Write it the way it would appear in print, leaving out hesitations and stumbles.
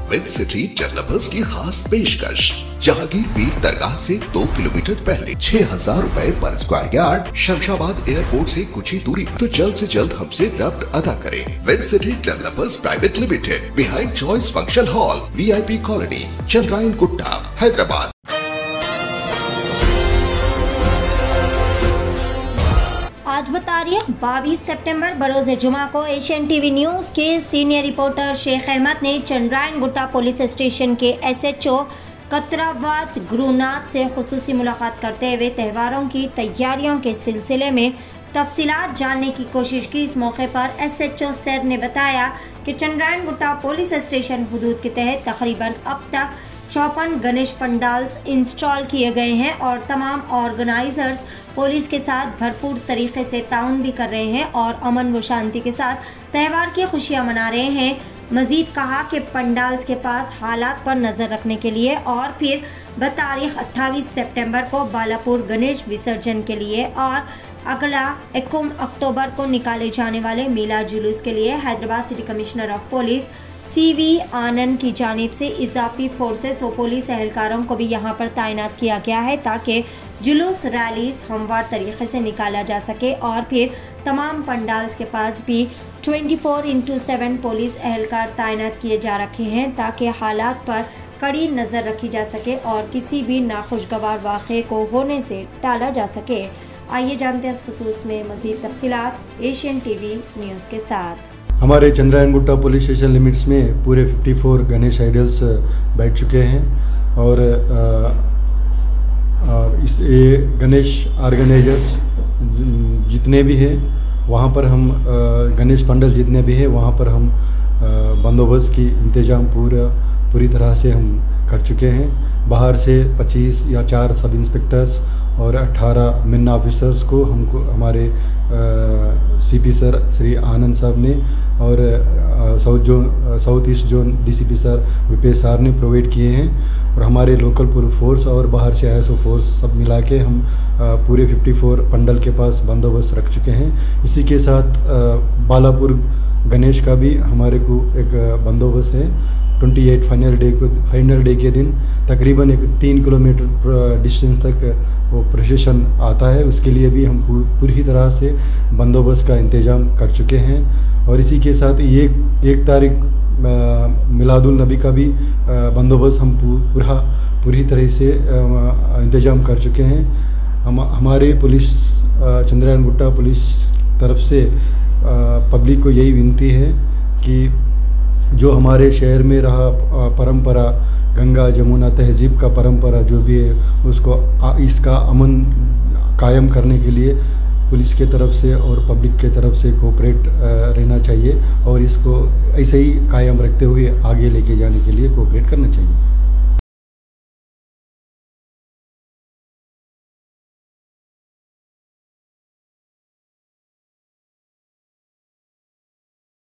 With city developers की खास पेशकश। जहांगीर पीर दरगाह से 2 किलोमीटर पहले 6,000 रुपए पर स्क्वायर यार्ड, शमशाबाद एयरपोर्ट से कुछ ही दूरी पर। तो जल्द से जल्द हमसे रब्त अदा करें। With city developers private limited, behind choice function hall, VIP colony, Chandrayan Gutta, Hyderabad. आज बतारीख 22 सितंबर बरोज़ जुमा को एशियन टीवी न्यूज़ के सीनियर रिपोर्टर शेख अहमद ने चंद्रायन गुट्टा पुलिस स्टेशन के SHO कतरावत गुरुनाथ से खुसूसी मुलाकात करते हुए त्योहारों की तैयारियों के सिलसिले में तफसीलात जानने की कोशिश की। इस मौके पर SHO सर ने बताया कि चंद्रायन गुट्टा पुलिस स्टेशन हुदूद के तहत तकरीबन अब तक 54 गणेश पंडाल्स इंस्टॉल किए गए हैं और तमाम ऑर्गेनाइजर्स पुलिस के साथ भरपूर तरीके से ताउन भी कर रहे हैं और अमन व शांति के साथ त्यौहार की खुशियां मना रहे हैं। मजीद कहा कि पंडाल्स के पास हालात पर नज़र रखने के लिए और फिर बतारीख 28 सितंबर को बालापुर गणेश विसर्जन के लिए और अगला 21 अक्टूबर को निकाले जाने वाले मीला जुलूस के लिए Hyderabad city commissioner of police CV Anand की जानिब से इजाफी फोर्सेस व पुलिस एहलकारों को भी यहां पर तैनात किया गया है ताकि जुलूस रैलीज हमवार तरीके से निकाला जा सके और फिर तमाम पंडाल्स के पास भी 24/7 पुलिस एहलकार तैनात किए जा रखे हैं ताकि हालात पर कड़ी नज़र रखी जा सके और किसी भी नाखुशगवार वाक़े को होने से टाला जा सके। आइए जानते हैं इस खुसूस में मज़ीद तफसीलात एशियन टीवी न्यूज़ के साथ। हमारे Chandrayan Gutta police station limits में पूरे 54 गणेश आइडल्स बैठ चुके हैं और ये गणेश ऑर्गेनाइजर्स जितने भी हैं वहाँ पर हम गणेश पंडाल जितने भी हैं वहाँ पर हम बंदोबस्त की इंतज़ाम पूरी तरह से हम कर चुके हैं। बाहर से 25 या 4 सब इंस्पेक्टर्स और 18 मिन ऑफिसर्स को हमको हमारे CP सर श्री आनंद साहब ने और south east zone DCP sir Vipesh sir ने प्रोवाइड किए हैं और हमारे लोकल पूरी फोर्स और बाहर से ISO फोर्स सब मिला के हम पूरे 54 पंडल के पास बंदोबस्त रख चुके हैं। इसी के साथ बालापुर गणेश का भी हमारे को एक बंदोबस्त है। 28 फाइनल डे के दिन तकरीबन एक 3 किलोमीटर डिस्टेंस तक वो प्रोसेशन आता है, उसके लिए भी हम पूरी तरह से बंदोबस्त का इंतज़ाम कर चुके हैं। और इसी के साथ एक तारीख मिलादुल नबी का भी बंदोबस्त हम पूरी तरह से इंतज़ाम कर चुके हैं। हमारे पुलिस चंद्रायन गुट्टा पुलिस तरफ से पब्लिक को यही विनती है कि जो हमारे शहर में रहा परंपरा गंगा जमुना तहजीब का परंपरा जो भी है उसको इसका अमन कायम करने के लिए पुलिस के तरफ से और पब्लिक के तरफ से कोऑपरेट रहना चाहिए और इसको ऐसे ही कायम रखते हुए आगे लेके जाने के लिए कोऑपरेट करना चाहिए।